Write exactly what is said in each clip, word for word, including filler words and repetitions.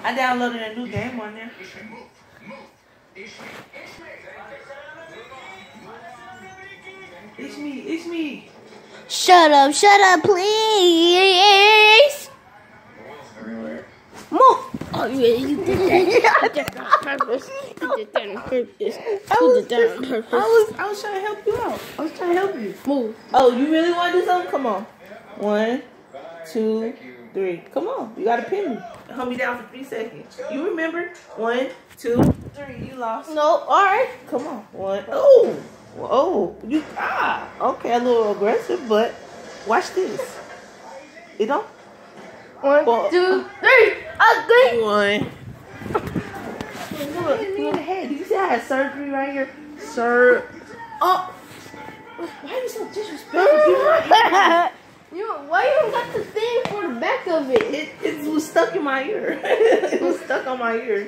I downloaded a new game on there. It's me, it's me. Shut up, shut up, please. Move. Oh, yeah, you did that. You did that on purpose. You did that on purpose. I You was, did that on purpose. I was, I was trying to help you out. I was trying to help you. Move. Oh, you really want to do something? Come on. One, two, three. Come on. You got to pin me. Hold me down for three seconds. You remember? One, two, three. You lost. No, all right. Come on. One. Oh. Oh. You. Ah. Okay. A little aggressive, but watch this. You know? One, Four. two, three. Ugly. One. Look, hit me in the head. You see I had surgery right here? Sir. Oh. Why are you so disrespectful? You, why you got the thing for the back of it? It, it was stuck in my ear. It was stuck on my ear.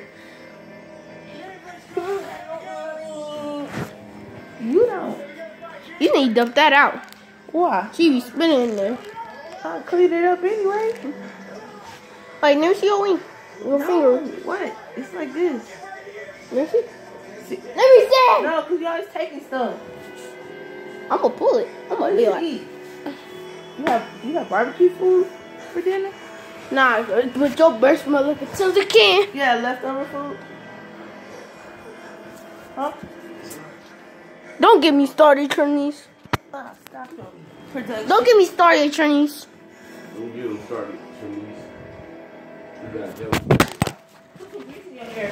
You don't. You need to dump that out. Why? She be spinning in there. I cleaned it up anyway. Like, let me see your wing. Your No, finger. what? It's like this. Let me see. See? Let me see. No, because you always taking stuff. I'm gonna pull it. I'm What gonna do be you like, eat? You have, you have barbecue food for dinner? nah, but your breath smell like a tender can. Yeah, leftover food. Huh? Don't get me started, Chinese. Ah, stop it. Production. Don't get me started, Chinese. Don't get them started, Chinese. You got help. Put some grease in your hair.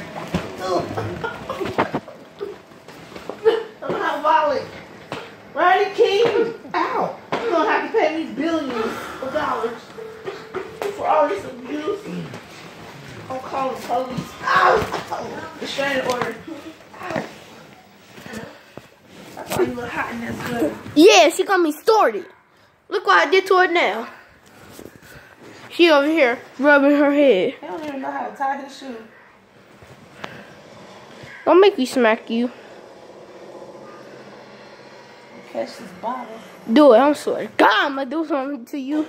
I'm not violent. Riley King. Ow. You're going to have to pay me billions of dollars for all this abuse. I'm calling police. Ow. Ow. Restraining order. Ow. That's why you look hot in that sweater. Yeah, she got me started. Look what I did to her now. She over here rubbing her head. They don't even know how to tie his shoe. Don't make me smack you. Catch this bottle. Do it, I'm sorry. God, I'm gonna do something to you.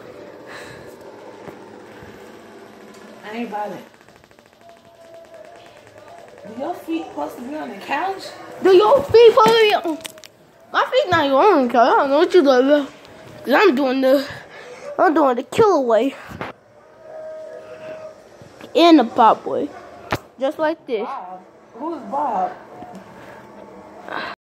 I ain't violent. Do your feet supposed to be on the couch? Do your feet probably on? My feet not your own, cause I don't know what you doing. Cause I'm doing the, I'm doing the killer way. In the pop way. Just like this. Bob. Who is Bob?